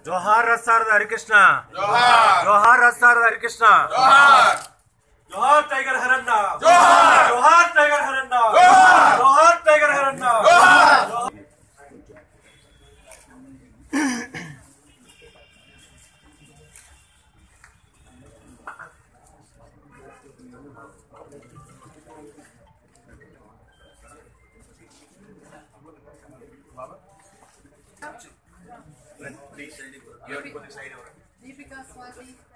जोहार रस्तार हरिकृष्ण जोहार जोहार रस्तार हरिकृष्ण जोहार जोहार टाइगर हरन्ना जोहार जोहार टाइगर हरन्ना जोहार जोहार टाइगर हरन्ना जोहार Deepika Swati.